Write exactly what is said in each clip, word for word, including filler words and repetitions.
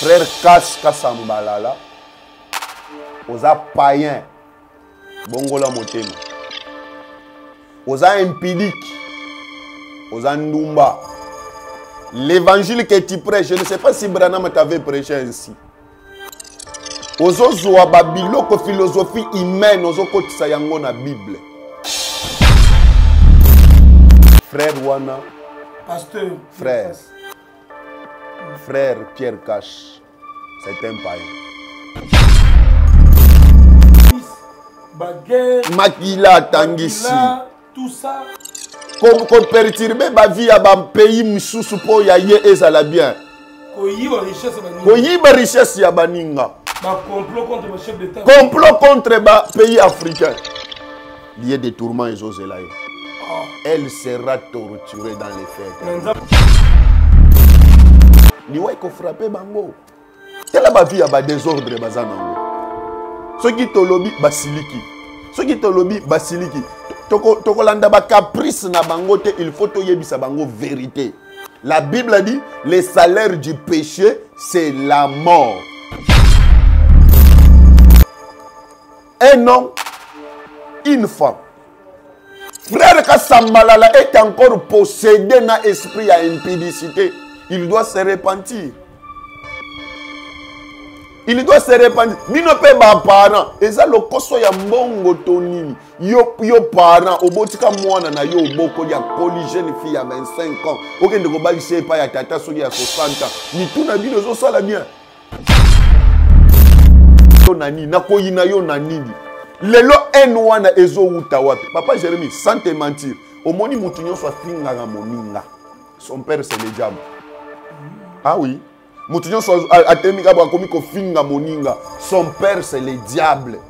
frère Kas Kasambalala, oza païen, bongola motema, oza impidique, oza ndumba. L'évangile que tu prêches, je ne sais pas si Branham t'avait prêché ainsi. Ozo zoa babiloko philosophie humaine, ozo kotisa yango na Bible. Frère Wana, pasteur, frère, frère Pierre Cash, c'est un païen. Makila Tangisi, tout ça. Comme qu'on perturbe ma vie à un pays misusu po ya ye ezala bien. Koyiba richesse ya baninga. Complot contre le chef d'État. Complot contre le pays africain. Il y a des tourments et zozelaï. Elle sera torturée dans les fêtes. Liwa ko frapper bango. Tela ba vie ba désordre bazanango. Ceux qui tolobi basiliki. Ceux qui tolobi basiliki. Toko toko landa ba caprice na bango te, il faut to yebisa bango vérité. La Bible dit le salaire du péché c'est la mort. Un homme, une femme. Frère Kasambalala est encore possédé dans l'esprit à impudicité. Il doit se repentir. Il doit se repentir. Nino pe ba parent. Eza lo koso ya mbongo tonini. Yo yo parent obotika mwana na yo boko ya poli jeune fille à vingt-cinq ans. Okende ko balise pa ya tata soki ya soixante ans. Ni tuna bino zo sala bien. Yo nani na ko yina yo nanini. Lelo en wana ezo uta wapi. Papa Jérémie, sans te mentir, au moni mutu nyonso afinga nga moninga. Son père c'est le diable. Ah oui. Mutu nyonso atemika ba komi ko finga moninga. Son père c'est le diable.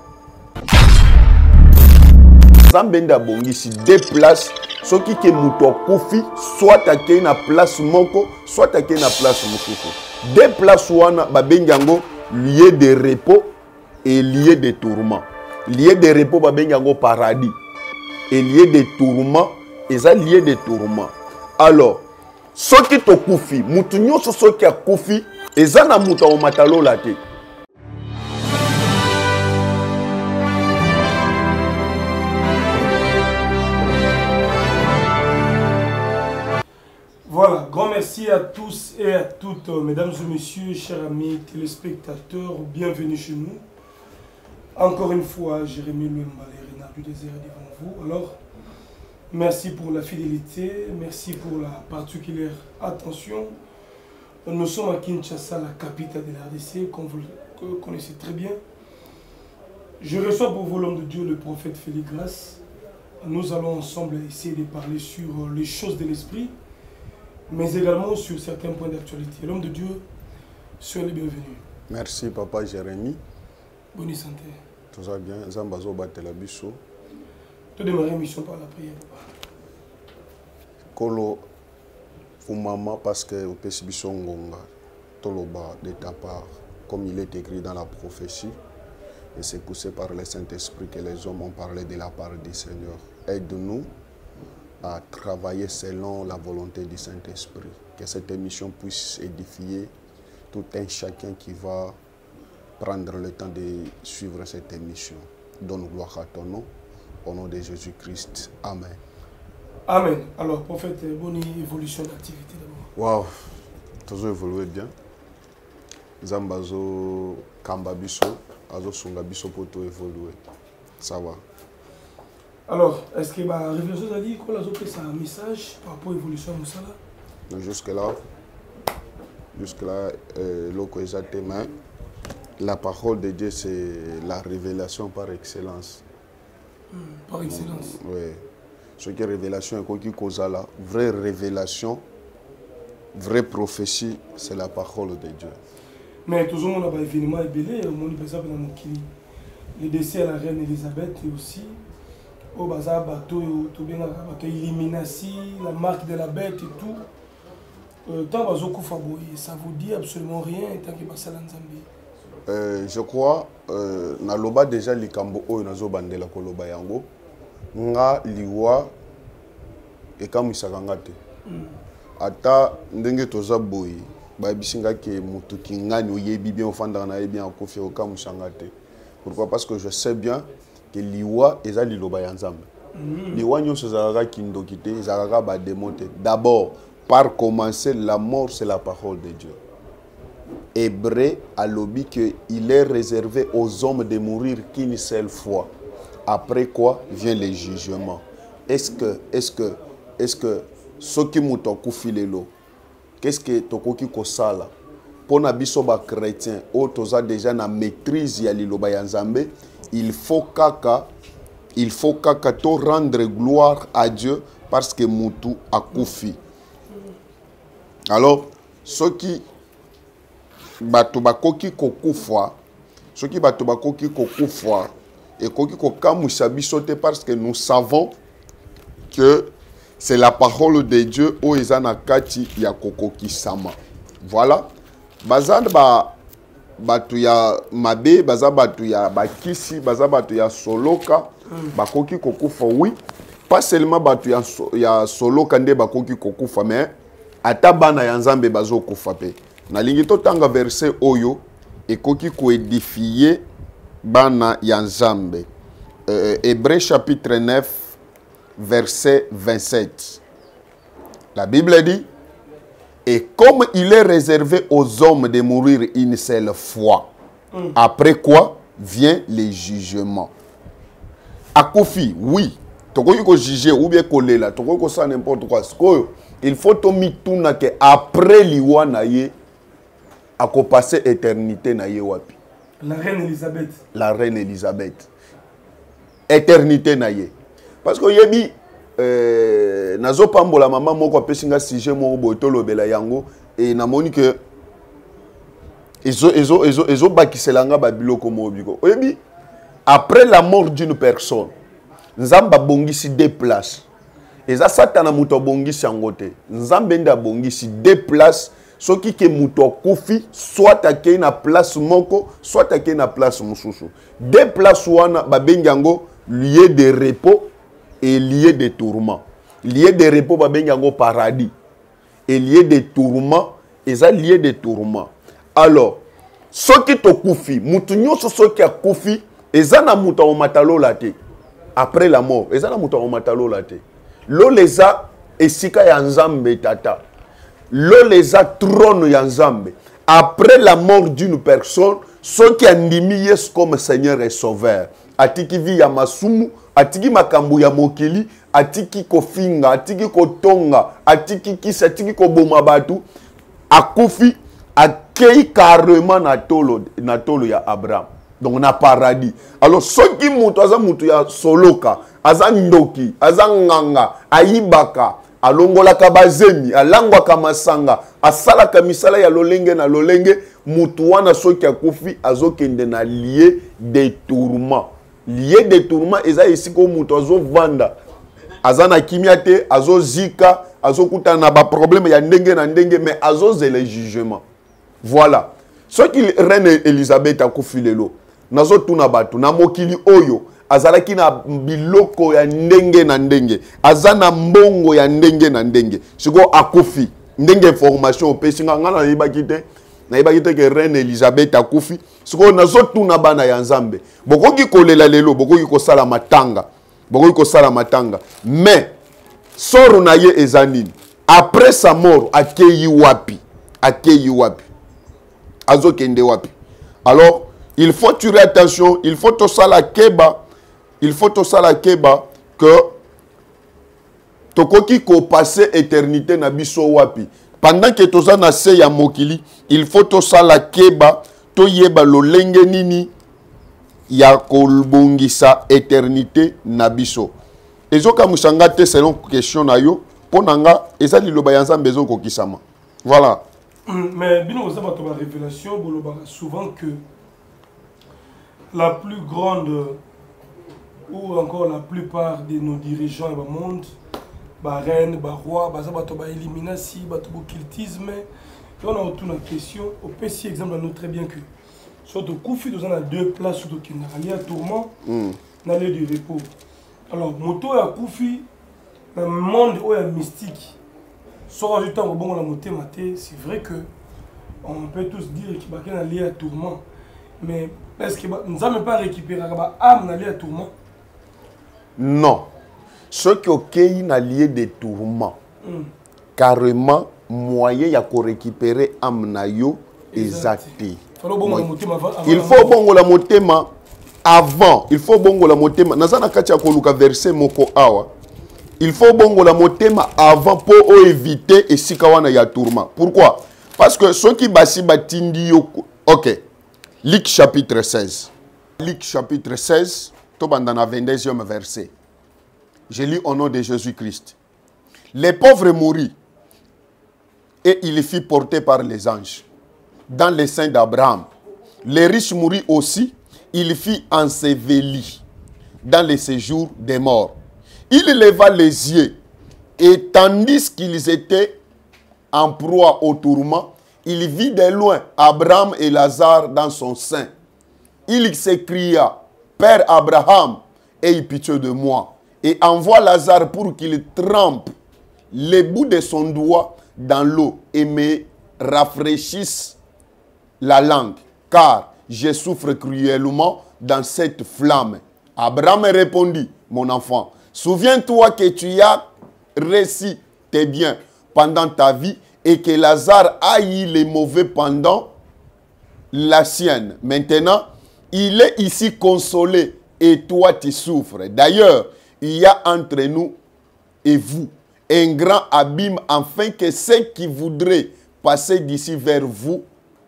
Zambenda bongisi deux places, ce qui ke mutu akufi, soit ake na place moko, soit ake na place mosusu. Deux places wana ba bengango lieu de repos et lieu de tourment. Lieu de repos ba bengango paradis et lieu de tourment et ça lieu de tourment. Alors, ce qui to kufi, mutu nyonso so ki akufi, eza na mutu o matalo la te. Voilà, grand merci à tous et à toutes, mesdames et messieurs, chers amis téléspectateurs, bienvenue chez nous. Encore une fois, Jérémie Lumba, les renards du désert devant vous. Alors, merci pour la fidélité, merci pour la particulière attention. Nous sommes à Kinshasa, la capitale de la R D C, comme vous le connaissez très bien. Je reçois pour vous l'homme de Dieu, le prophète Félix Grasse. Nous allons ensemble essayer de parler sur les choses de l'esprit, mais également sur certains points d'actualité. L'homme de Dieu, soyez le bienvenu. Merci, Papa Jérémie. Bonne santé. Tout va bien. Zambazo Batela Bisso. Tu démarrer mission par la prière. Kolo Fumama, parce que au Pesbiso Ngonga, Toloba de ta part, comme il est écrit dans la prophétie, et c'est poussé par le Saint-Esprit que les hommes ont parlé de la part du Seigneur. Aide-nous à travailler selon la volonté du Saint-Esprit. Que cette émission puisse édifier tout un chacun qui va prendre le temps de suivre cette émission. Donne gloire à ton nom, au nom de Jésus-Christ. Amen. Amen. Alors, prophète, bonne évolution d'activité d'abord. Waouh, toujours évolué bien. Zambazo Kamba Bisso, Azo Sunga Bisso pour tout évoluer. Ça va. Alors, est-ce que la révélation a dit qu'on a fait un message par rapport à l'évolution de Moussala? Jusque-là, jusque-là, euh, l'eau exactement. La parole de Dieu, c'est la révélation par excellence. Mmh, par excellence. Mmh, oui. Ce qui est révélation, c'est la vraie révélation, vraie prophétie, c'est la parole de Dieu. Mais tout le monde a un événement ébélé, par exemple, le décès à la reine Elisabeth et aussi au bazar bateau, illumination, la marque de la bête et tout. Tant que ça vous dit absolument rien tant que ça Zambie. Euh, je crois euh, na loba déjà likambo oyo nazo bandela koloba yango nga liwa ekamu isakanga te ata ndenge toza boyi ba bisinga ke mutu kingani oyebi bien ofanda na yebi en kofi oka musangate. Pourquoi? Parce que je sais bien que liwa eza liloba ya Nzambe. Liwa nyonso zalaka kindokite zalaka ba démonter. D'abord, par commencer, la mort c'est la parole de Dieu. Hébreu a lobby que il est réservé aux hommes de mourir qu'une seule fois. Après quoi vient le jugement. Est-ce que, est-ce que, est-ce que, ce qui m'a fait lelo, qu'est-ce que tokoki kosala? Pour na biso ba chrétien, o toza déjà na maîtrise ya liloba ya Nzambe, il faut kaka, il faut kaka to rendre gloire à Dieu parce que mutu akufi. Alors, ceux qui bato bakoki kokufa, ceux qui bato bakoki kokufa et koki kokamusa biso te parce que nous savons que c'est la parole de Dieu o ezana kati ya kokoki sama. Voilà. Bazad ba batu ya mabe, baza batu ya bakisi, baza batu ya soloka, bakoki kokufa, oui. Pas seulement batu ya, ya soloka nde bakoki kokufa, mais atabana ya Nzambe bazo kufa pe. Na lingi to tanga verset oyo ekoki ko édifier bana ya Nzambe. Euh, Hébreux chapitre neuf verset vingt-sept. La Bible dit: et comme il est réservé aux hommes de mourir une seule fois, mm. après quoi vient le jugement. Akufi, oui, tokoki ko juger ou bien kolela, tokoki ko sa n'importe quoi. Il faut to mituna que après liwa na ye ako passer éternité na ye wapi. La reine Elisabeth. La reine Elisabeth. Éternité na ye. Parce que yebi euh, nazo pambola maman moko pesinga sujet moko botolo bela yango et namoni que ezo ezo ezo ezo bakiselanga ba biloko mo biko. Yebi après la mort d'une personne, Nzamba bongisi deux places. Eza satana muto bongisi yango te. Nzambe nda bongisi deux places. Ce qui est muto kufi, soit ake na place moko, soit ake na place mususu. Deux places wana babengango lieu de repos et lieu de tourment. Lieu de repos babengango paradis et lieu de tourment eza lieu de tourment. Alors, ce qui to kufi, mutu nyonso so ki akufi, eza na muto o matalo late. Après la mort, eza na muto o matalo late. Lo leza esika ya Nzambe tata. L'oleza trône ya Nzambe. Après la mort d'une personne, ceux qui andimi Yesu comme Seigneur et Sauveur, atiki vi ya masumu, atiki makambu ya mokili, atiki kofinga, atiki kotonga, atiki kisa, atiki koboma batu, akufi, akei carrément na tolo, na tolo ya Abraham. Donc na paradis. Alors ceux qui mutu aza mutu ya soloka, aza ndoki, aza nganga, ayibaka, alongola kabazemi, alangwa kamasanga, asala kamisala ya lolenge na lolenge, mutu wana soki akufi azokende na lieu de tourment. Lieu de tourment eza esiko mutu azo vanda, azana kimiate, azo zika, azo kuta na ba problème ya ndenge na ndenge, mais azo zele jugement. Voilà. Soki reine Elisabeth akufi lelo, nazo tuna batu na mokili oyo azalaki na biloko ya ndenge na ndenge, azana mbongo ya ndenge na ndenge, siko akufi ndenge information opesinga ngana yebaki te, na yebaki te ke reine Elisabeth akufi, siko nazo tuna bana ya Nzambe bokoki kolela lelo, bokoki kosala matanga, bokoki kosala matanga, mais soro na ye ezanini après sa mort akeyi wapi, akeyi wapi, azokende wapi. Alors il faut tirer attention, il faut tout ça la keba, il faut tout ça la keba que tokoki ko passer éternité na biso wapi. Pendant que tout ça na se ya mokili, il faut tout ça la keba, to yeba lolenge nini ya kolbongisa éternité na biso. Ezoka musanga te selon question na yo, ponanga eza liloba ya Nzambe ezo kokisama. Voilà. Mais bino vous avez la révélation souvent que la plus grande ou encore la plupart de nos dirigeants du monde, bah reine, bah roi, bah ça bah bah élimination, bah tout occultisme, on a autour la question. Au P C exemple nous très bien que sur le Koufi nous avons deux places sur le Kinaralia tourment, dans lieu du repos. Alors moto et Koufi dans le monde où il y a mystique, sur du temps bon la montée maté, c'est vrai que on peut tous dire qu'il y a lié à tourment. Mais est-ce que nous n'avons pas récupéré l'âme lié à tourment? Non. Ce qui est lié de tourment, mm. carrément, moyen de récupérer l'âme exact. Il faut bon la motema avant. Il faut bon la motema. Nazana katia koluka verset moko awa. Il faut bon la motema avant pour éviter et si kawana ya tourment. Pourquoi? Parce que ceux qui basi batindi yoko. Ok. Luc chapitre seize. Luc chapitre seize. Tobandana vingt-deuxième verset. Je lis au nom de Jésus-Christ. Les pauvres moururent et il fut porté par les anges dans les seins d'Abraham. Les riches moururent aussi, il fut enseveli dans les séjours des morts. Il leva les yeux et tandis qu'ils étaient en proie au tourment, il vit de loin Abraham et Lazare dans son sein. Il s'écria, Père Abraham, aie pitié de moi et envoie Lazare pour qu'il trempe les bouts de son doigt dans l'eau et me rafraîchisse la langue, car je souffre cruellement dans cette flamme. Abraham répondit, mon enfant, souviens-toi que tu as réussi tes biens pendant ta vie et que Lazare a eu les mauvais pendant la sienne. Maintenant, il est ici consolé et toi tu souffres. D'ailleurs, il y a entre nous et vous un grand abîme, afin que ceux qui voudraient passer d'ici vers vous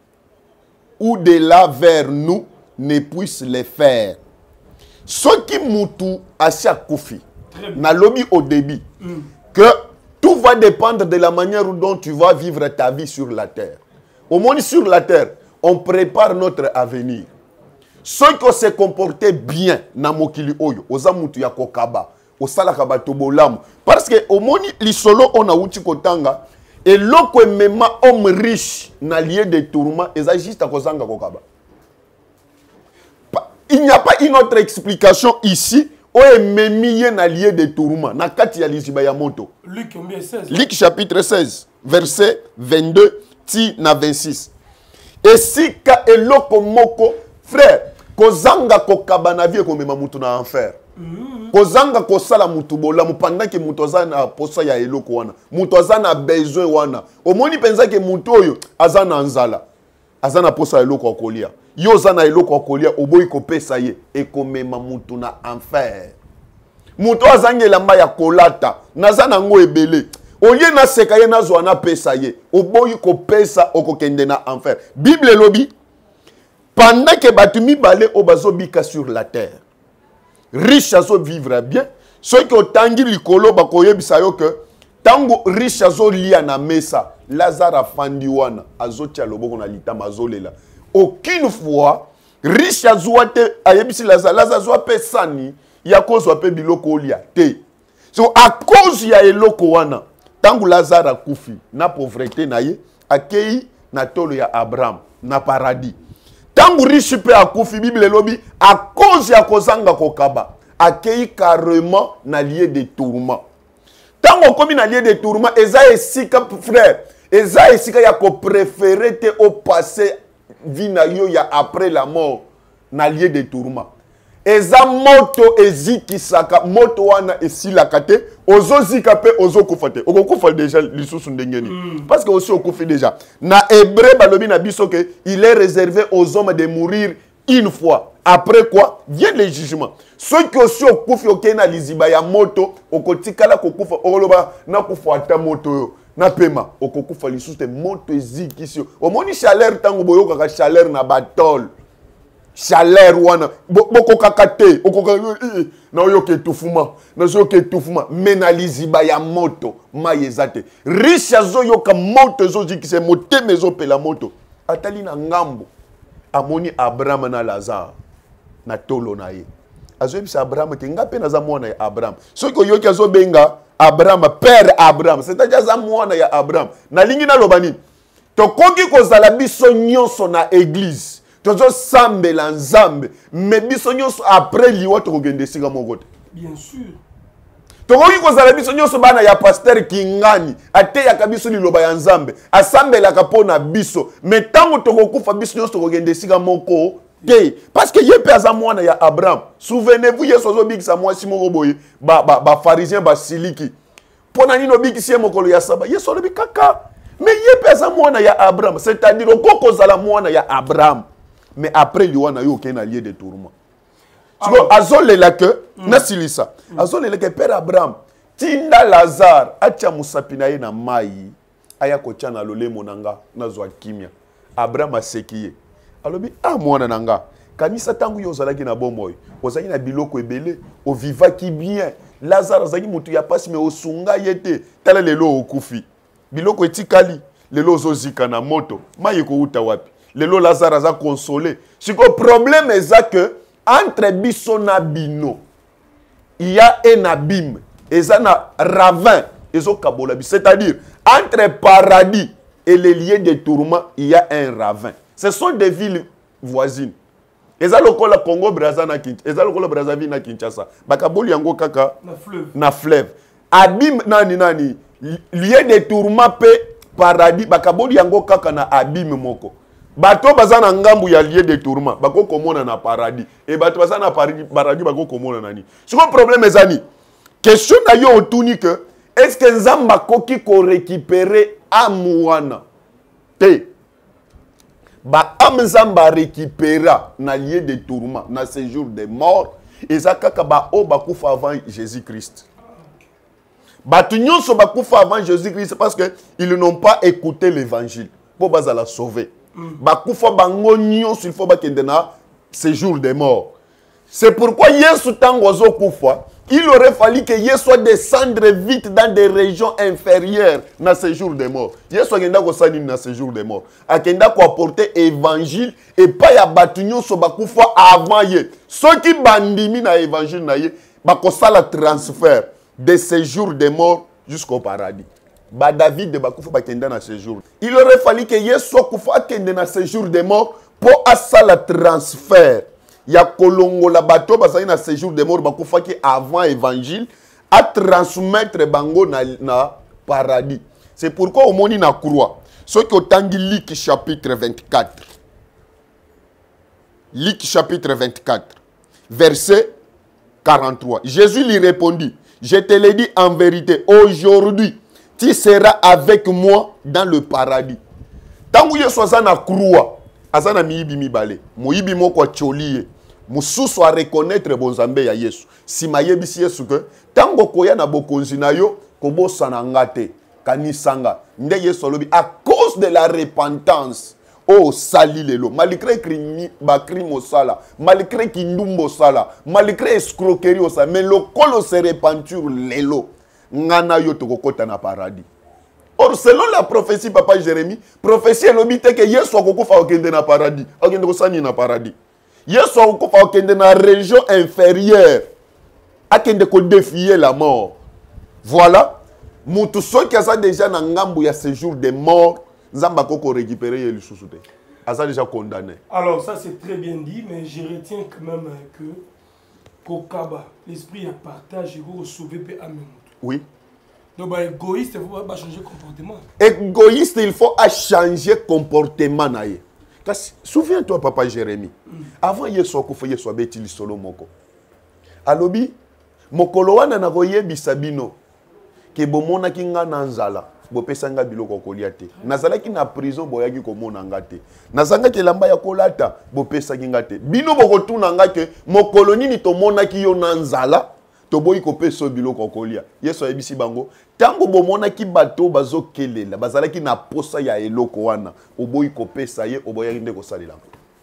ou de là vers nous ne puissent le faire. Ce qui moutou à chaque koufi, na lobby au début, mm. que tout va dépendre de la manière dont tu vas vivre ta vie sur la terre. Au monde sur la terre, on prépare notre avenir. Ceux qui se comportaient bien na mokili oyo, oza mutu ya kokaba, osala kaba tobolam, parce que au monde lisolo on a uti kotanga. Et l'autre même homme riche n'a lié de tourments, et ça juste à kozanga kokaba. Il n'y a pas une autre explication ici. Où est même n'a lié de tourments. Na kati ya liziba ya moto. Luc seize. Luc chapitre seize, verset vingt-deux ti na vingt-six. Et si ka eloko moko frère, kozanga kokaba na vie ko mema mutu na enfer. Kozanga kosala mutu bolamu pendant que mutu azana posa ya eloko wana. Mutu azana besoin wana. Omoni penza ke mutu oyo azana nzala. Azana posa ya eloko akolia. Yo zana eloko akolia oboyi kopesa ye ekomema mutu na enfer. Mutu azangela mba ya kolata nazana ngo ebele. Oye na seka ye nazwa na pesa ye oboyi kopesa okokende na enfer. Bible lobi pendant que batu mibale obazobika sur la terre. Riche azo vivre bien. Ceux qui ont tangi likolo bakoye bisayo que tango riche azo lia na mesa. Lazare afandi wana azo tia loboko na litama azolela. Aucune fois riche azo te ayebisi Lazare Lazare azo pe sani ya kozo pe biloko lia te. So à cause ya eloko wana tango Lazare akufi na pauvreté na ye akei na tolo ya Abraham na paradis. Tangu riche pe akufi Bible lobi à cause ya kozanga kokaba akei carrément na lié de tourment. Tango komi na lié de tourment eza esika frère eza esika ya ko préférer te au passé vina yo ya après la mort na lié de tourment. Eza moto ezikisaka moto wana esilaka te ozozika pe ozokufa te okokufa déjà lisusu ndengeni mm. parce que aussi okufi déjà na hébreu balobi na biso que il est réservé aux hommes de mourir une fois après quoi vient le jugement. Ceux qui aussi okufi okena liziba ya moto okotikala kokufa okoloba na kufa ata moto na pema okokufa lisusu te moto ezikisi omoni chaleur tango boyoka ka chaleur na batol chaleur wana boko kakate okoka na oyoke tufuma na oyoke tufuma menaliziba ya moto mayezate riche azoyoka moto ezozikise moteme ezopela moto atali na ngambo amoni Abraham na Lazare na tolo na ye azoyebisa Abraham ke ngape naza mwana ya Abraham soki oyoki azobenga Abraham père Abraham c'est-à-dire aza mwana ya Abraham na lingi na lobani tokoki kozala biso nyonso na église tozo sambela nzambe mais biso nyonso après liwa tokogende sika moko te bien sûr tokoki kozala biso nyonso bana ya pasteur Kingani ateyaka biso liloba ya Nzambe asambelaka mpona biso mais ntango tokokufa biso nyonso tokokende esika moko te parce que ye mpe aza mwana ya Abraham. Souvenez-vous yesu azobikisa mwasi moko boye bafarisien basiliki mpona nini obikisi ye mokolo ya saba yesu alobi kaka mais ye mpe aza mwana ya Abraham, c'est-à-dire okoki kozala mwana ya Abraham mais après liwa na yo okei na lieu de tourment. Siko azolela ke nasilisa azolela ke père Abraham tinda Lazare atia musapi na ye na mai aya kotia na lolemo nanga nazwa kimia. Abraham aseki ye alobi ah mwana nanga kanisa tangu yo ozalaki na bomoi ozalaki na biloko ebele ovivaki bien. Lazare azalaki mutu ya pasi mais osunga ye te tala lelo okufi biloko etikali lelo ozozika na moto mai ekouta wapi lelo Lazare aza consolé. Siko problème eza que entre biso na bino il y a un abîme eza na ravin ezo kabola bi, c'est-à-dire entre paradis et les lieux de tourment il y a un ravin. Ce sont des villes voisines. Eza lokola Congo Brazza na Kinshasa, eza lokola Brazzaville na Kinshasa bakaboli yango kaka na fleuve na fleuve abîme nani nani lieu de tourment pe paradis bakaboli yango kaka na abîme moko. Bato baza na ngambu ya lieu de tourment bako komona na paradis et bato baza na paradis paradis bako komona nani. Siko problème ezani question na yo otuni que est-ce que Nzamba koki ko récupérer amwana te ba am Nzamba récupéra na lieu de tourment na séjour des morts eza kaka ba o bakufa avant Jésus-Christ. Bato nyonso bakufa avant Jésus-Christ parce que ils n'ont pas écouté l'évangile pour bazala sauver. Bakufa bango nyonso il faut bakende na séjour des morts. C'est pourquoi Yesu tango zo kufa, il aurait fallu que Yesu soit descendre vite dans des régions inférieures na séjour des morts. Yesu agenda ko sani na séjour des morts. Akenda ko apporter évangile et pas ya batu nyonso bakufa avant ye. Ceux qui bandimi na évangile na ye bakosala transfert de séjour des morts jusqu'au paradis. Ba David de bakufa bakenda na séjour. Il aurait fallu que Yesu kufa kende na séjour des morts pour asala transfert. Ya kolongo la bato basali na séjour des morts bakufa ki avant évangile à transmettre bango na, na paradis. C'est pourquoi au moni na croix. Ce qui otangi Luc chapitre vingt-quatre. Luc chapitre vingt-quatre verset quarante-trois. Jésus lui répondit, je te l'ai dit en vérité, aujourd'hui tu seras avec moi dans le paradis. Tangu Yesu aza na croix, aza na miyibi mibale. Moyibi moko choliye. Mususu a reconnaître bonzambe ya Yesu. Si mayebisi Yesu que tango koya na bokonzi na yo kobosana ngate kanisanga. Nde Yesu alobi à cause de la repentance. Oh sali lelo malgré crime ba crime osala, malgré kindumbo sala, malgré escroquerie osala, mais le kolo se repentir lelo. Ngana yo tokokota na paradis. Or selon la prophétie papa Jérémie, prophétie elobite que Yesu akokufa okende na paradis, okende kosani na paradis. Yesu akokufa okende na région inférieure, akende ko défier la mort. Voilà, mutu soki aza déjà na ngambu ya séjour des morts, Nzamba koko récupérer ye lisusu te. Aza déjà condamné. Alors ça c'est très bien dit, mais je retiens quand même que Kokaba, l'esprit à partage, il faut sauver pe amen. Oui. Donc, bah, égoïste, il faut pas changer de comportement. Égoïste, il faut changer de comportement. Souviens-toi, papa Jérémie. Mm. Avant, il y a un bêtis solo moko. Alobi, mokolo wana na koye bisabino. Ke bomona ki nga nanzala. Bopesanga biloko koliate. Nazala ki na prison boyaki komona ngate. Nazanga ke lamba ya kolata bopesa ngate. Bino bokotuna ngate mokolo nini to mona ki yo nanzala. Toboyi kopeso biloko kolia. Yesu ayebisi bango tango bomona ki bato bazokelela bazalaki na posa ya eloko wana oboyi kopesa ye oboyi nde kosalela.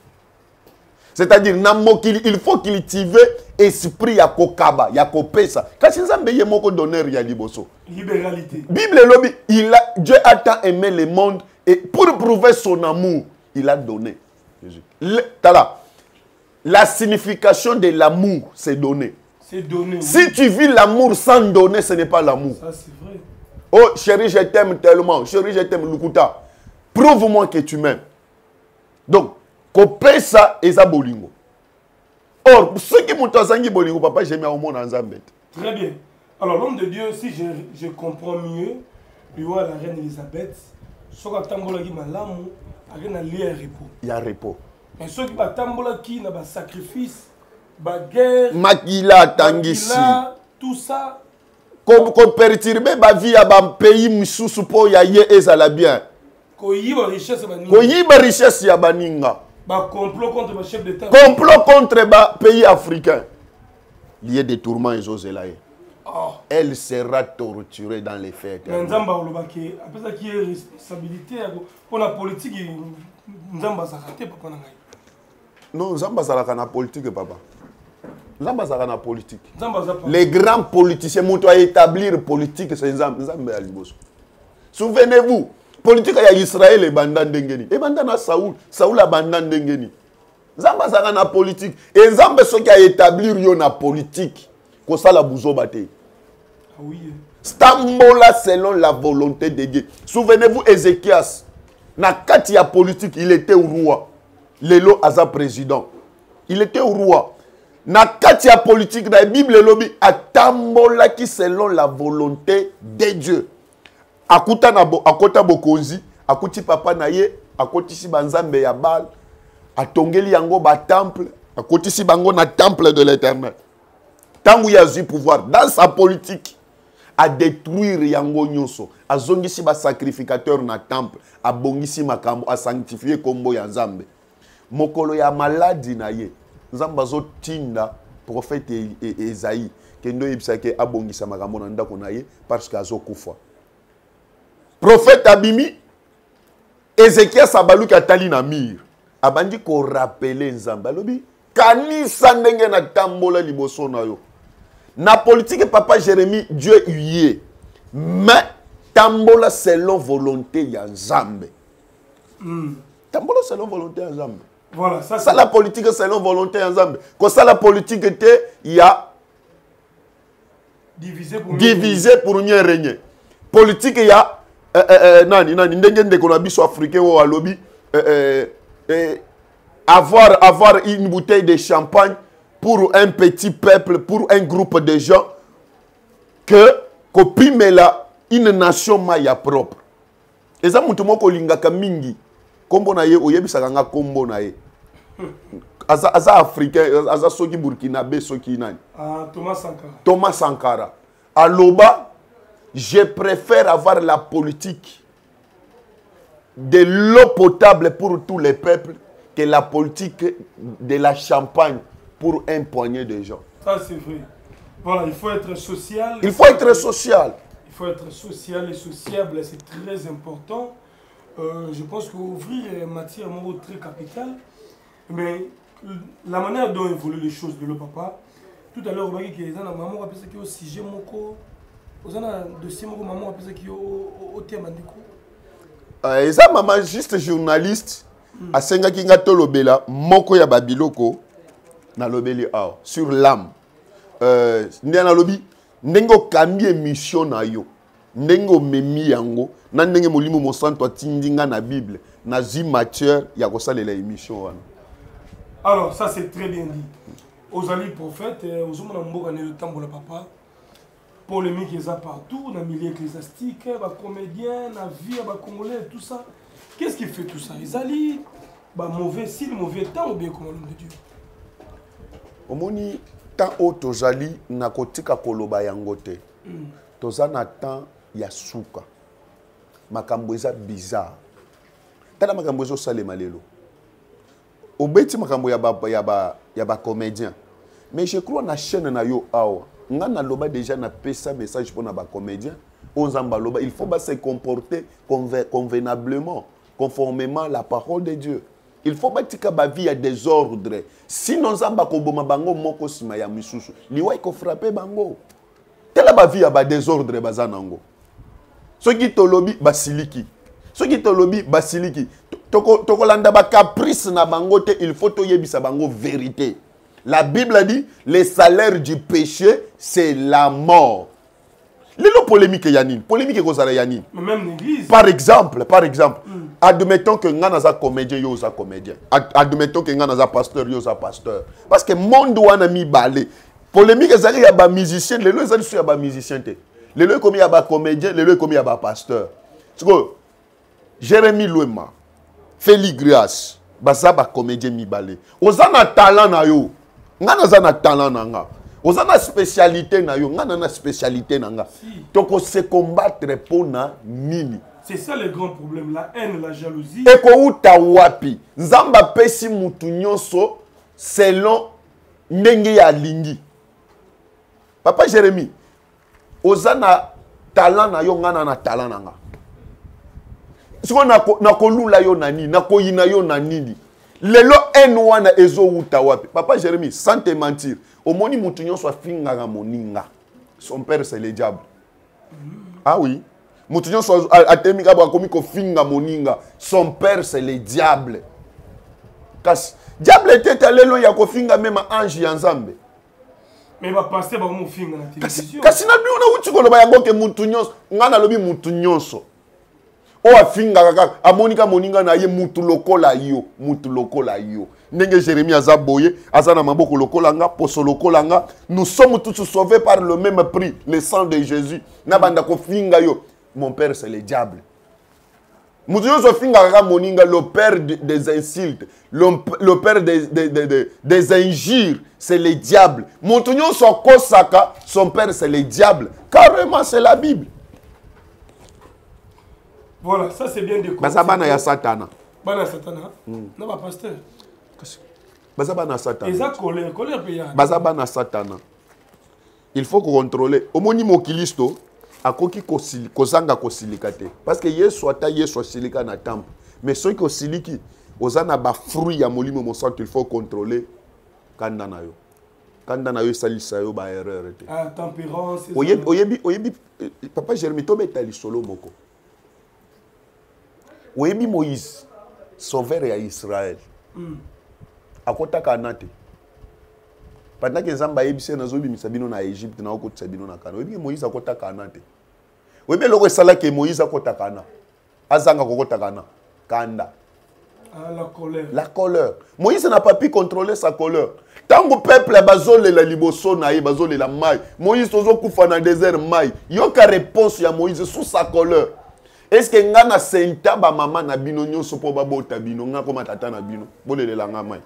C'est-à-dire na mokili il faut cultiver esprit ya kokaba ya kopesa. Kasi Nzambe ye moko donneur ya liboso. Libéralité. Bible lobi il a Dieu a tant aimé le monde et pour prouver son amour, il a donné Jésus. Le, tala, la signification de l'amour c'est donner. C'est donné. Si oui. Tu vis l'amour sans donner, ce n'est pas l'amour. Ça, c'est vrai. Oh, chérie, je t'aime tellement. Chérie, je t'aime, Lukuta. Prouve-moi que tu m'aimes. Donc, copé ça et ça bolingo. Or, ceux qui m'ont enseigné bolingo, papa, j'aime au monde en Zambet. Très bien. Alors, l'homme de Dieu, si je, je comprends mieux, il voit la reine Elisabeth, ce qui tambola qui malamu, il y a repos. Il y a repos. Mais ce qui tambola qui n'a pas sacrifice, ba guerre, makila tangisi, tout ça. Comme qu'on perturbe ba vie à ba pays misusu po ya ye ezala bien. Ko yiba richesse ba ninga. Ko yiba richesse ya baninga. Ba complot contre le chef d'État. Complot contre ba pays africain. Il y a des tourments et zozelaye. Oh. Elle sera torturée dans les faits. Nzamba olobaki après ça qui est responsabilité pour la politique Nzamba zakate papa na ngai. Non, Nzamba zalaka na politique papa. Nzamba zalaka na politique. Nzamba zapa. Les grands politiciens montent à établir politique c'est Nzamba Nzamba ya liboso. Souvenez-vous, politique ya Israël et banda ndengeni. Et banda na Saoul, Saoul a banda ndengeni. Nzamba zalaka na politique et Nzamba soki a établir yo na politique. Ko sala buzo bate. Ah oui. Stambola selon la volonté de Dieu. Souvenez-vous Ézéchias. Na kati ya politique, il était au roi. Lelo aza président. Il était au roi. Na kati ya politique, na Bible lobi atambola ki selon la volonté de Dieu. Akuta na bo, akota bokonzi, akuti papa na ye, akoti si banzambe ya Baal, atongeli yango ba temple, akoti si bango na temple de l'Éternel. Tangu ya zi pouvoir dans sa politique à détruire yango nyonso, a zongisi ba sacrificateur na temple, a bongisi makambo, a sanctifier kombo ya Nzambe. Mokolo ya maladi na ye, Nzamba zo tinda prophète Esaïe, kendo yebisake abongisa makambo na ndako na ye parce que azo kufa. Prophète abimi, Ézéchias abaluki atali na mir, abandi ko rappeler Nzamba lobi kanisa ndenge na tambola liboso na yo. Na politique papa Jérémie, Dieu y est. Mais tambola selon volonté ya Nzambe. Mm. Tambola selon volonté ya Nzambe. Voilà, ça c'est la politique selon volonté ya Nzambe. Quand ça la politique était, il y a divisé pour divisé mieux pour mieux régner. Politique il y a euh, euh, nani nani ndenge ndeko na biso africain au alobi euh, euh, avoir avoir une bouteille de champagne pour un petit peuple, pour un groupe de gens, que kopimela une nation maya propre. Et ça, mutumo ko lingaka mingi. Kombo na ye, oyebisaka nga kombo na ye. Aza, aza africain, aza soki burkinabé, soki nani. Ah, Thomas Sankara. Thomas Sankara. À Loba, je préfère avoir la politique de l'eau potable pour tous les peuples que la politique de la champagne pour un poignet de gens. Ça, c'est vrai. Voilà, il faut être social. Il faut être social. Il faut être social et sociable, c'est très important. Euh, je pense qu'ouvrir est matière un mot très capitale. Mais la manière dont évoluent les choses de le papa, tout à l'heure, on a dit que les maman a pensé qu'il y a un sujet moko, on a un dossier moko, maman a pensé qu'il y a un thème andiko. Et ça, maman, juste journaliste, a senga kinga tolobela moko ya babiloko. Na lobeli aw sur l'âme euh ndena lobi ndengo kambi émission na yo ndengo memi yango na ndenge molimo mo santo atindinga na Bible na zi matière ya kosalela émission wana. Alors ça c'est très bien dit. Aux alliés prophètes aux hommes na mboka ne tambola papa polémique eza partout na milieu ecclésiastique ba comédien na vie ba congolais tout ça. Qu'est-ce qui fait tout ça? Les alliés ba mauvais signe mauvais temps ou bien comment l'homme de Dieu? Omoni tant o tozali na kotika koloba yango te. Toza na temps ya suka. Makambo eza bizarre. Tala makambo ezo salema lelo. Obeti makambo ya ba ya ba ya ba comédien. Mais je crois na chaîne na yo awa. Nga na loba déjà na pesa message pour na ba comédien. On zamba loba, il faut ba se comporter convenablement, conformément à la parole de Dieu. Il faut batika ba vie à désordre. Sinon zamba ko boma bango moko sima ya misusu. Liwa iko frapper bango. Tela ba vie à ba désordre bazanango. Soki tolobi basiliki. Soki tolobi basiliki. Toko toko landa ba caprice na bango te, il faut to yebisa bango vérité. La Bible a dit le salaire du péché c'est la mort. Lelo polémique yanine, polémique kozala yanine. Même l'église. Par exemple, par exemple, mm. admettons que nga naza comédien yo za comédien. Ad admettons que nga naza pasteur yo za pasteur. Parce que monde wana mi balé polémique ezali ya ba musicien lelo ezali sur ya ba musicien te lelo komi ya ba comédien lelo komi ya ba pasteur siko Jérémy Louema Félix Grias baza ba comédien mibale oza na talent na yo nga naza na talent na nga oza na spécialité na yo nga na spécialité na nga toko se combattre pona nini. C'est ça le grand problème, la haine, la jalousie. Eko uta wapi nzamba pesi mutu nyonso selon ndenge ya lingi. Papa Jérémy, oza na talent na yo ngana na talent na nga. Siko na kolula yo na nini, na koyina yo na nini. Lelo en wana ezo uta wapi. Papa Jérémy, sans te mentir, omoni mutu nyonso afinga nga moninga. Son père c'est le diable. Mm. Ah oui. Mutu nyonso atemika ba komi ko finga moninga. Son père c'est le diable. Kasi diable était lelo ya ko finga même ange ya nzambe. Mais va passer par mon film dans la télévision. Kasi na bi ona uti ko loba yango ke mutu nyonso ngana lobi mutu nyonso. O afinga kaka amonika moninga na ye mutu lokola yo, mutu lokola yo. Ndenge Jérémie azaboye, azana maboko lokola nga, poso lokola nga, nous sommes tous sauvés par le même prix, le sang de Jésus. Na banda ko finga yo, mon père c'est le diable. Mutu nyonso finga kaka moninga le père des insultes, le, le père des, des, des, des, des injures, c'est le diable. Mutu nyonso kosaka, son père c'est le diable. Carrément c'est la Bible. Voilà, ça c'est bien découvert. Baza bana ya satana. Bana satana. Non, pas pasteur. Baza bana satana. Eza colère, colère payant. Baza bana satana. Il faut contrôler. Omoni mokilisto akoki kosili kozanga kosilika te. Parce que Yesu ata Yesu silika na temple. Mais ceux qui osiliki ozana ba fruit ya molimo mo sant il faut contrôler kanda na yo. Kanda na yo salisa yo ba erreur te. Ah, tempérance. Oyebi oyebi oyebi papa Jérémie to betali solo moko. Oyebi Moïse, sauveur ya Israël. Mm. Akota kanate. Pendant que Nzamba yebise nazobi misabino na Égypte na okota sabino na kana. Oyebi Moïse akota kanate. Oyebi loko esala ke Moïse akota kana. Azanga kokota kana. Kanda. Ah, la colère. La colère. Moïse n'a pas pu contrôler sa colère. Tant que peuple bazole la liboso na ye bazole la maille. Moïse tozo kufa na désert maille. Yoka réponse ya Moïse sous sa colère. Est-ce que nga na senta ba mama na bino nyonso po ba bota bino nga ko matata na bino bolelela nga mai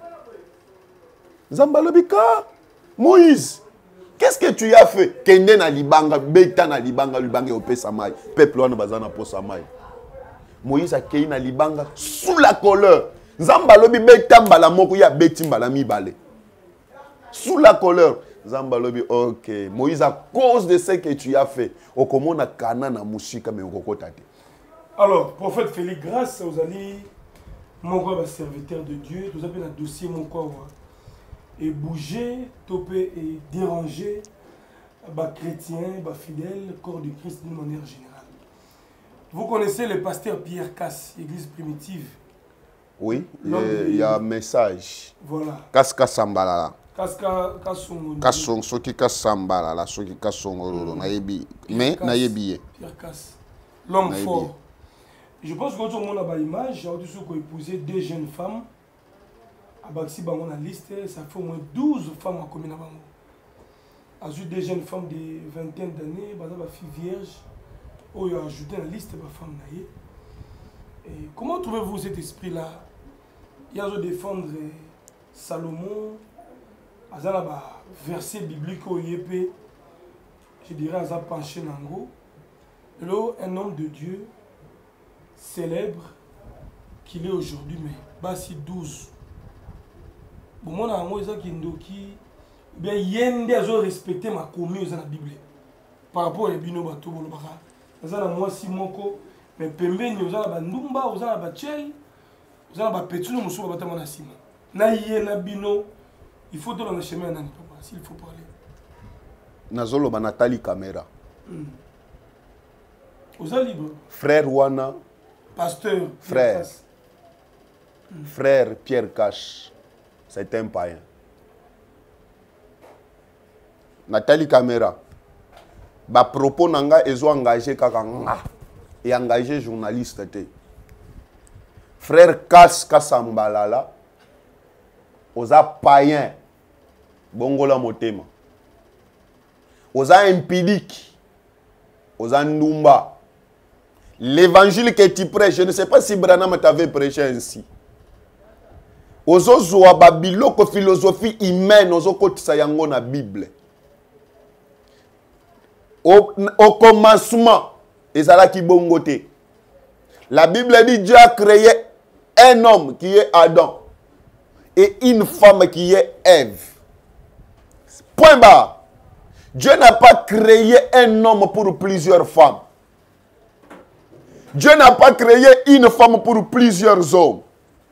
Nzamba lobika Moïse, qu'est-ce que tu as fait? Kende na libanga beta na libanga libanga opesa mai peuple wana bazana posa mai. Moïse a kei na libanga sous la colère. Nzamba lobi beta mbala moko ya beti mbala mibale. Sous la colère. Nzamba lobi OK. Moïse, à cause de ce que tu as fait, okomona kana na musika me okokota te. Alors, prophète Félix, grâce aux alliés, mon roi serviteur de Dieu, tout appelé un dossier mon corps et bouger, toper et déranger, bah chrétien, bah fidèle, corps du Christ d'une manière générale. Vous connaissez le pasteur Pierre Casse, église primitive. Oui, il y a un message. Voilà. Casse Kassambalala. Kaska Kassongo. Kassong, soki Kassambalala, soki Kassongo, nayebi, mais nayebi. Pierre Casse, l'homme fort. Je pense que tout le monde a une image, j'ai dit qu'on épousé deux jeunes femmes. À Baxi, on a liste, ça fait au moins douze femmes à commune. A vu des jeunes femmes de vingtaine d'années, des filles vierges, où il a ajouté la liste de femmes. Et comment trouvez-vous cet esprit-là? Il y a de défendre Salomon, il y a un verset biblique au Yépé, je dirais à penché Nango. Là, un homme de Dieu célèbre qu'il est aujourd'hui, mais basi douze. Bon, moi, moi, ça qui ndoki, bien yende azo respecter ma commune dans la Bible. Par rapport à bino bato bolobaka. Ça na moi si moko, mais pembeni ozala ba ndumba, ozala ba chei, ozala ba petuno musuba batama na sima. Na yena bino, il faut donner le chemin nani papa, s'il faut parler. Nazolo ba Nathalie Caméra. Mm. Ozala libre. Frère Wana. Pasteur. Frère. Mm. Frère Pierre Cache. C'est un païen. Nathalie Caméra. Ba propos nanga ezo engagé kaka nga. Et engagé journaliste te. Frère Kas Kassambalala. Oza païen. Bongola motema. oza impudique, oza ndumba. L'évangile que tu prêches, je ne sais pas si Branham t'avait prêché ainsi. Ozo zoa babiloko philosophie humaine, ozo kotisa yango na Bible. Au, au commencement, ezalaki bongo te. La Bible dit Dieu a créé un homme qui est Adam et une femme qui est Ève. Point barre. Dieu n'a pas créé un homme pour plusieurs femmes. Dieu n'a pas créé une femme pour plusieurs hommes.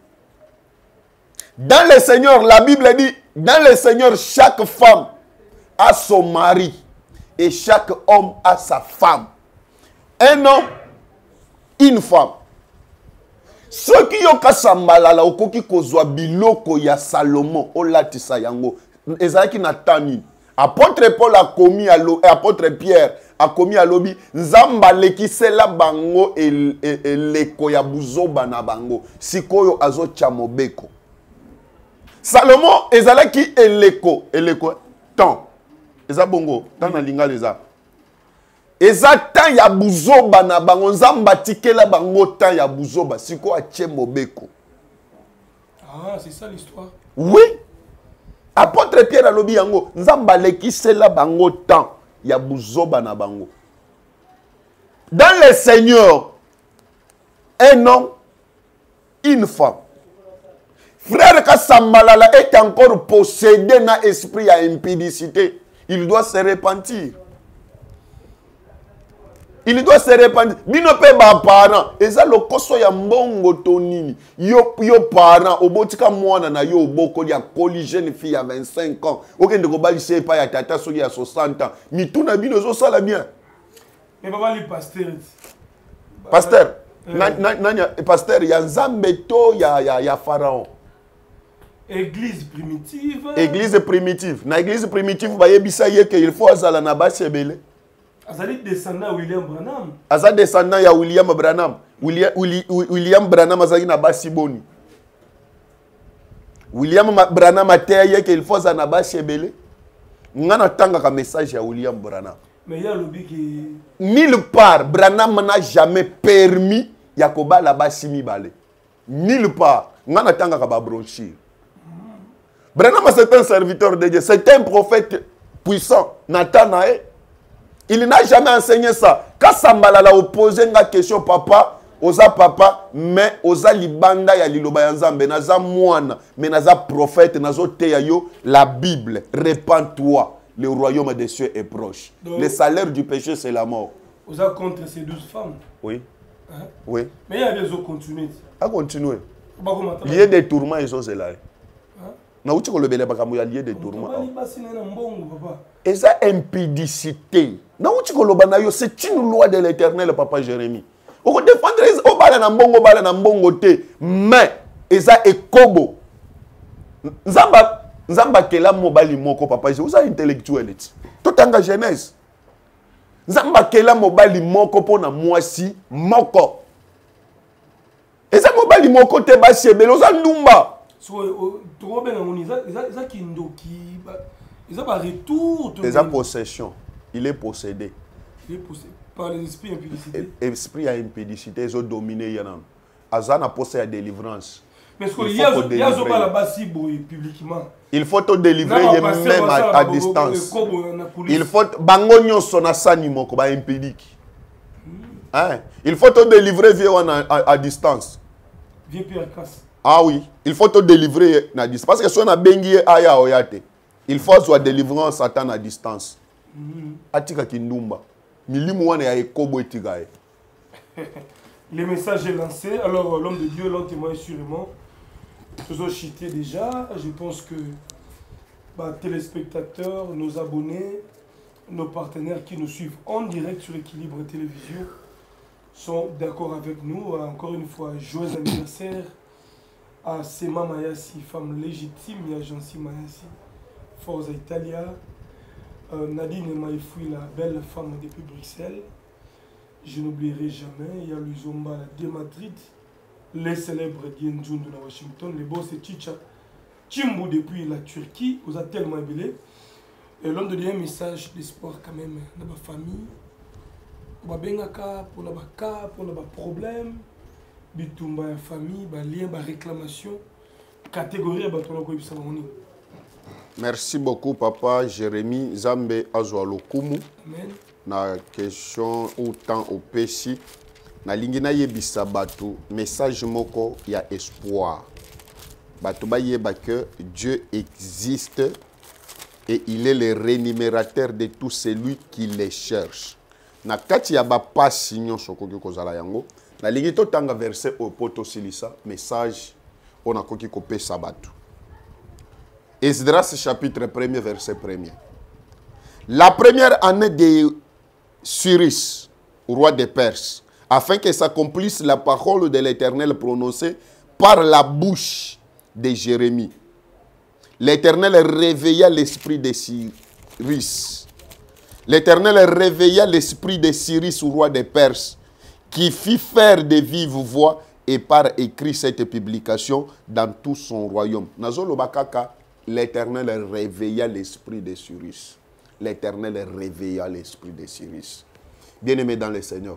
Dans le Seigneur, la Bible dit, dans le Seigneur, chaque femme a son mari et chaque homme a sa femme. Un homme, une femme. Ceux qui ont kasambalala okoki kozwa biloko ya Salomon olatisa yango ezalaki na tani. Apôtre Paul a commis à l'eau, apôtre Pierre a commis à l'obi nzamba lekisela bango eleko ya buzoba na bango sikoyo azo chamobeko. Salomon ezalaki eleko eleko temps eza bongo dans na linga leza eza temps ya buzoba na bango nzamba tikela bango temps ya buzoba siko atie mobeko. Ah, c'est ça l'histoire. Oui. Apôtre Pierre alobi yango nzamba lekisela bango temps ya buzoba na bango. Dans le Seigneur, un homme, une femme. Frère Kassambalala est encore possédé d'un esprit à impudicité. Il doit se repentir. Il doit se repentir. Bino pe ba parent. Eza lo koso ya mbongo tonini. Yo yo parent obotika mwana na yo oboko ya koli jeune fille à vingt-cinq ans. Okende ko balise pa ya tata soki ya soixante ans. Mituna bino zo sala bien. Mais papa li pasteur. Pasteur. Na na na pasteur ya Nzambe to ya ya ya pharaon. Église primitive. Église primitive. Na église primitive ba yebisa ye que il faut azala na basi ebele. Azali descendant William Branham. Azali descendant ya William Branham. William, William Branham azali na basi boni. William Branham ateye que il faut azala na basi ebele. Ngana tanga ka message ya William Branham. Mais il y a lobby qui nulle part Branham n'a jamais permis yakoba la basi mibale. Nulle part. Ngana tanga ka ba bronchir. Branham c'est un serviteur de Dieu, c'est un prophète puissant. Nathanaël. Il n'a jamais enseigné ça. Quand Sambala l'a opposé une question, papa, osa papa, mais osa libanda ya liloba ya Nzambe, naza moine, mais naza prophète, nazo teyayo, la Bible, répands-toi, le royaume des cieux est proche. Donc, le salaire du péché, c'est la mort. Osa contre ces douze femmes. Oui. Hein? Oui. Mais il y a des autres continuer. À continuer. Il y a des tourments, ils sont là. Na uti ko lebele bakamu ya lié de tourment. Et ça impudicité. Na uti ko loba na yo c'est une loi de l'Éternel papa Jérémie. O ko défendre o bala na mbongo bala na mbongo te mais eza ekobo. Nzamba nzamba kela mobali moko papa Jérémie. Uza intellectuel ti. Totanga Genèse. Nzamba kela mobali moko pona mwasi moko. Eza mobali moko te ba sebelo za ndumba. Ils ont un retour. Ils ont possession. Il est possédé. Il est possédé par les esprits impudicité. Esprit à impudicité, ils ont dominé. Ils ont possédé la délivrance. Mais ce qu'il y a, il y a là-bas si publiquement. Il faut te délivrer même à, à distance. Il faut bango nyonso na sani moko ba impudique. Hein? Il faut te délivrer via à, à distance. Vieux Pierre Casse. Ah oui, il faut te délivrer à distance. Parce que si on a bengi aya oyate, il faut soit délivrance à à distance. Atika kindumba. Milimu wane ya ekobo etigae. Le message est lancé. Alors l'homme de Dieu l'ont témoigné sûrement. Nous avons chité déjà. Je pense que bah, téléspectateurs, nos abonnés, nos partenaires qui nous suivent en direct sur Équilibre Télévision sont d'accord avec nous. Encore une fois, joyeux anniversaire à Sema Mayasi, femme légitime, et à Jansi Mayasi, Forza Italia, euh, Nadine Maïfoui, la belle femme depuis Bruxelles. Je n'oublierai jamais, il y a Luzomba de Madrid, les célèbres Dienjun de Washington, les boss et Chicha Chimbu depuis la Turquie, vous a tellement ébélé. Et l'on donne un message d'espoir quand même dans ma famille. On va bien pour la cas, pour le problème, bitumba la famille, ba lien, ba réclamation, catégorie ba tolo ko ibisa moni. Merci beaucoup papa Jérémy Zambe Azwalokumu. Amen. Na question ou temps au péché. Na lingina yebisa bato message moko ya espoir. Bato ba yeba que Dieu existe et il est le rémunérateur de tout celui qui les cherche. Na kati ya ba pasi nyonso koki kozala yango. Na lingi to tanga verset au poto silisa message on a koki kopesa bato. Esdras chapitre premier verset premier. La première année de Cyrus, roi des Perses, afin que s'accomplisse la parole de l'Éternel prononcée par la bouche de Jérémie. L'Éternel réveilla l'esprit de Cyrus. L'Éternel réveilla l'esprit de Cyrus, roi des Perses, qui fit faire de vive voix et par écrit cette publication dans tout son royaume. Nazolo bakaka, l'Éternel réveilla l'esprit de Cyrus. L'Éternel réveilla l'esprit de Cyrus. Bien-aimé dans le Seigneur,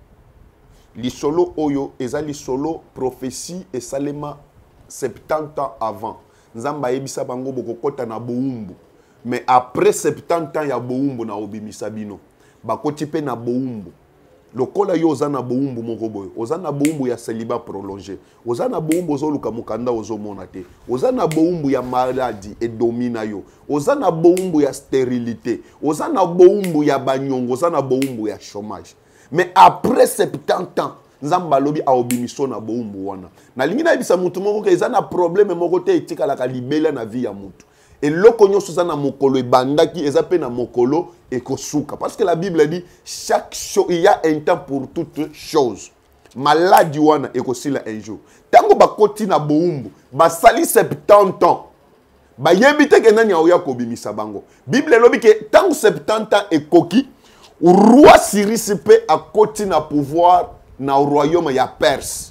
l'isolo oyo eza l'isolo prophétie et salema soixante-dix ans avant. Nzamba yebisa bango bokokota na boumbu. Mais après soixante-dix ans ya boumbu na obimisa bino. Bakoti pe na boumbu. Lokola yo oza na boumbu moko boyo. Oza na boumbu ya célibat prolongé. Oza na boumbu ozoluka mukanda ozomona te. Oza na boumbu ya maladie et domina yo. Oza na boumbu ya stérilité. Oza na boumbu ya banyongo. Oza na boumbu ya chômage. Mais après soixante-dix ans, Nzamba lobi a obimiso na boumbu wana. Na lingi na yebisa mutu moko ke eza na problème moko te etika la libela na vie ya mutu. Et loko nyoso za na mokolo ebandaki eza pe na mokolo ekosuka. Parce que la Bible dit chaque chose, il y a un temps pour toute chose. Maladie wana ekosila un jour. Tango bakoti na boumbu, basali soixante-dix ans. Ba yebite ke nani aoya ko bimisa bango. Bible lobi ke tango soixante-dix ans ekoki, roi Cyrus pe akoti na pouvoir na royaume ya Perse.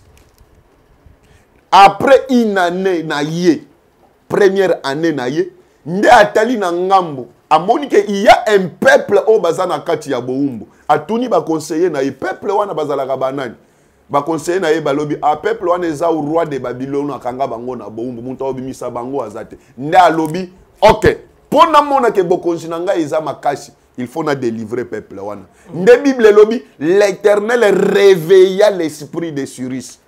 Après une année na ye, première année na ye, nde atali na ngambo, amoni ke il y a un peuple au bazana kati ya boumbu. Atuni ba conseiller na ye peuple wana bazalaka banani. Ba conseiller na ye balobi a peuple wana eza roi de Babylone akanga bango na boumbu, muta obimisa bango azate. Nde alobi, OK. Pona mona ke bokonzi na ngai eza makasi. Il faut na délivrer peuple wana. Nde Bible lobi, l'Éternel réveilla l'esprit de Cyrus.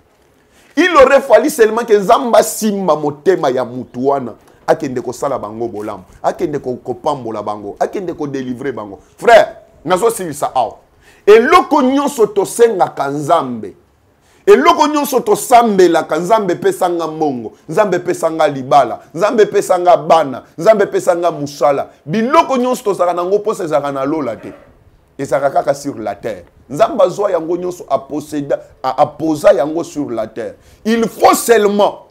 Il aurait fallu seulement que Zamba simba motema ya mutu wana akende ko sala bango bolam, akende ko kopambola bango, akende ko délivrer bango. Frère, nazo silisa aw. Et loko nyonso to senga kanzambe. Et loko nyonso to sambela kanzambe pesanga mongo, nzambe pesanga libala, nzambe pesanga bana, nzambe pesanga musala. Biloko nyonso to saka nango posa zaka na lola te. Et saka kaka sur la terre. Nzamba zwa yango nyonso a posséder a posa yango sur la terre. Il faut seulement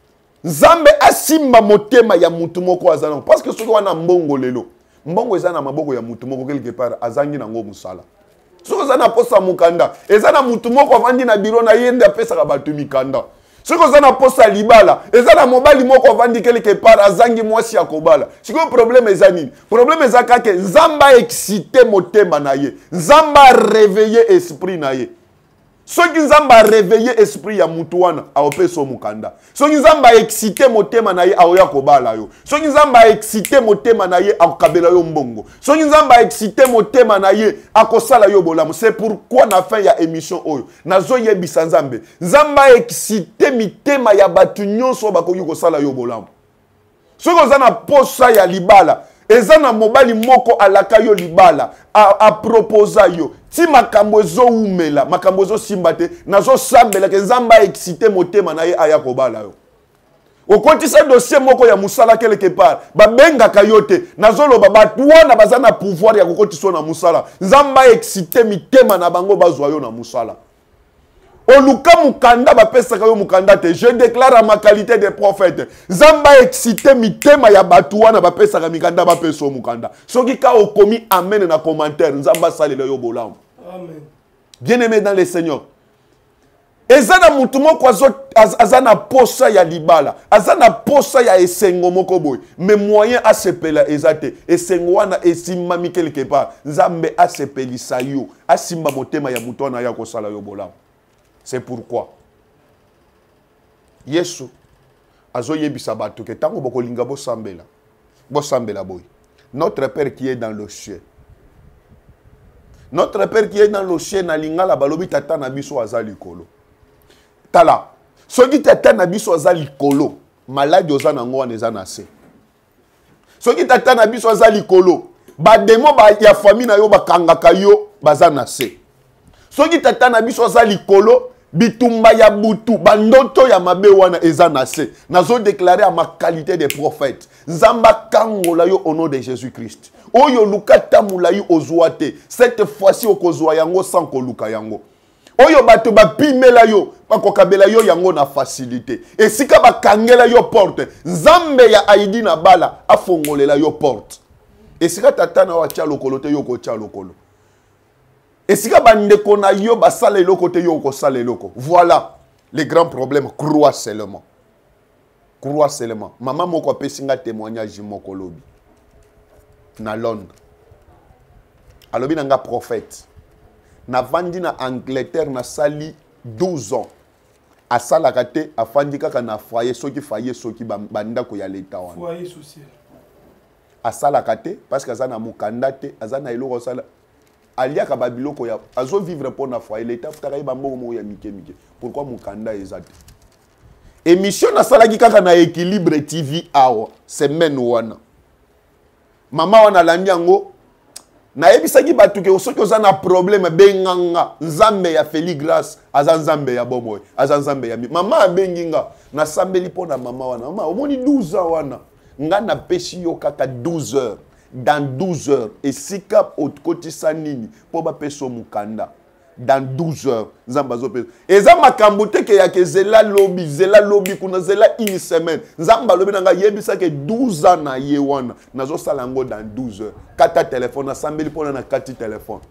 Nzambe asimba motema ya mutu moko azana parce que soki wana mbongo lelo. Mbongo ezana maboko ya mutu moko quelque part azangi nango musala. Soki ozana posa mukanda, ezana mutu moko avandi na biro na yende apesa bato mikanda. Soki ozana posa libala, ezana mobali moko avandi quelque part azangi mwasi ya kobala. Siko problème ezani. Problème ezaka ke Nzamba excité motema na ye. Nzamba réveiller esprit na ye. Soki Nzamba réveiller esprit ya mutu wana aopeso mukanda. Soki Nzamba excité motema na ye aoya kobala yo. Soki Nzamba excité motema na ye akabela yo mbongo. Soki Nzamba excité motema na ye akosala yo bolamu. C'est pourquoi na fin ya émission oyo nazo yebisa Nzambe. Nzamba excité mitema ya batu nyonso bakoki kosala yo bolamu. Soki ozana posa ya libala, ezana mobali moko alaka yo libala a, a proposa yo ti makambo ezo umela makambo ezo simba te nazo sambela ke Nzamba excité motema na ye aya kobala yo okotisa dossier moko ya musala quelque part babengaka yo te nazo loba batu wana bazana pouvoir ya kokotisa na musala Nzamba excité mitema na bango bazwa yo na musala oluka mukanda bapesaka yo mukanda te. Je déclare à ma qualité de prophète Nzamba excité mitema ya batu wana bapesaka mikanda bapeso mukanda. Soki ka okomi amen na commentaire Nzamba salela yo bolamu. Amen. Bien-aimé dans le Seigneur, ezana mutu moko azana posa ya libala, azana posa ya esengo moko boy, mais moyen asepela ezate, esengo wana esimami quelque part, nzambe asepelisa yo, asimba motema ya mutu wana ya kosala yo bola. C'est pourquoi Yesu azo yebisa bato ke tango bokolinga bo sambela, bo sambela boy. Notre Père qui est dans le ciel. Notre Père qui est dans le ciel na lingala balobi tata na biso azali kolo. Tala, soki tata na biso azali kolo, maladi oza nango wana eza na se. Soki tata na biso azali kolo, ba demo ba ya famille na yo bakangaka yo baza na se. Soki tata na biso azali kolo, bitumba ya butu, bandoto ya mabe wana eza na se. Nazo déclarer à ma qualité de prophète. Nzamba kangola yo au nom de Jésus-Christ. Oyo lukata mulayi ozwate. Cette fois-ci okozwa yango sans koluka yango. Oyo bato ba pimela yo, bakokabela yo yango na facilité. Et sika bakangela yo porte, nzambe ya aidi na bala afongolela yo porte. Et sika tatana wa tia lokolo te yo ko tia lokolo. Et sika bandeko na yo basala eloko te yo ko sala eloko. Voilà les grands problèmes. Crois seulement. Crois seulement. Maman moko pesinga témoignage moko lobi. Na Londres. Alobi nanga prophète. Na vandi na Angleterre na sali douze ans. Asala kate afandi kaka na foyer soki foyer soki banda ko ya leta wana. Foyer social. Asala kate parce que azana mukanda te, azana eloko sala. Aliaka babiloko ya azo vivre pour na foyer leta futaka ba mbongo mo ya mike mike. Pourquoi mukanda ezate? Émission na salaki kaka na équilibre T V awa semaine wana. Mama wana landi yango na ebisaki batu ke soki oza na problème benganga nzambe ya Feli Grâce aza nzambe ya bomoy aza nzambe ya mama abenginga na sambeli pona mama wana mama omoni douze ans wana nga na peshi yo kaka douze heures dans douze heures et sika otkotisa nini po ba peso mukanda dans douze heures nzamba zo peso eza makambo te ke ya ke zela lobi zela lobi kuna zela une semaine nzamba lobi nanga yebisa ke douze ans na ye wana nazo sala ngo dans douze heures kata téléphone na sambeli pona na kati téléphone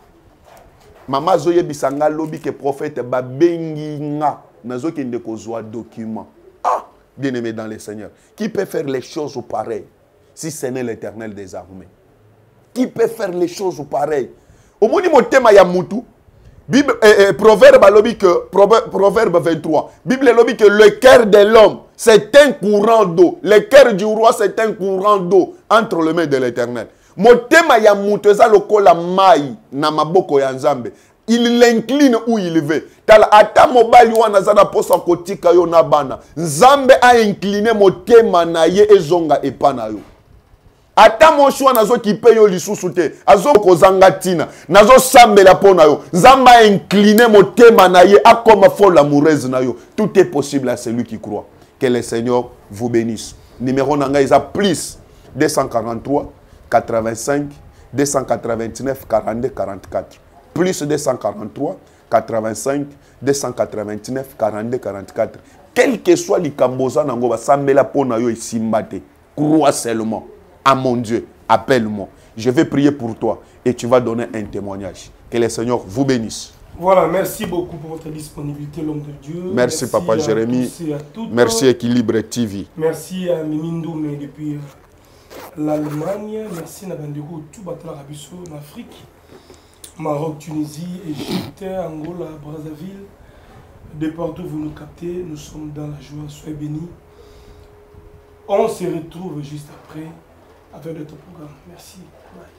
mama zo yebisa nga lobi ke prophète ba bengi nga nazo kende kozwa document. Ah, bien-aimé dans le Seigneur, qui peut faire les choses pareilles si ce n'est l'Éternel des armées? Qui peut faire les choses pareilles? Au moins du thème ya mutu Bible, euh, euh, proverbe lobi que proverbe, proverbe vingt-trois. Bible lobi que le cœur de l'homme c'est un courant d'eau. Le cœur du roi c'est un courant d'eau entre les mains de l'Éternel. Motema ya mutu eza lokola mai na maboko ya Nzambe. Il l'incline où il veut. Tala ata mobali wana zana posa kotika yo na bana. Nzambe a incliné motema na ye ezonga epana yo. Ata moshwa nazo kipe yo lisusu te azo kozanga tina nazo sambela pona yo nzamba incliné motema na ye akoma folle amoureuse na yo. Tout est possible à celui qui croit. Que le Seigneur vous bénisse. Numéro nanga isa plus deux cent quarante-trois quatre-vingt-cinq deux cent quatre-vingt-neuf quarante-deux quarante-quatre plus deux cent quarante-trois quatre-vingt-cinq deux cent quatre-vingt-neuf quarante-deux quarante-quatre. Quel que soit les kamboza nango ba sambela pona yo isimbate. Crois seulement. À mon Dieu, appelle-moi. Je vais prier pour toi et tu vas donner un témoignage. Que le Seigneur vous bénisse. Voilà, merci beaucoup pour votre disponibilité, l'homme de Dieu. Merci, merci Papa Jérémy. Merci Équilibre T V. Merci à Mimindou depuis l'Allemagne. Merci à Nabandero, tout battre Rabisso en Afrique. Maroc, Tunisie, Égypte, Angola, Brazzaville. De partout vous nous captez, nous sommes dans la joie. Soyez bénis. On se retrouve juste après avec notre programme. Merci. Bye.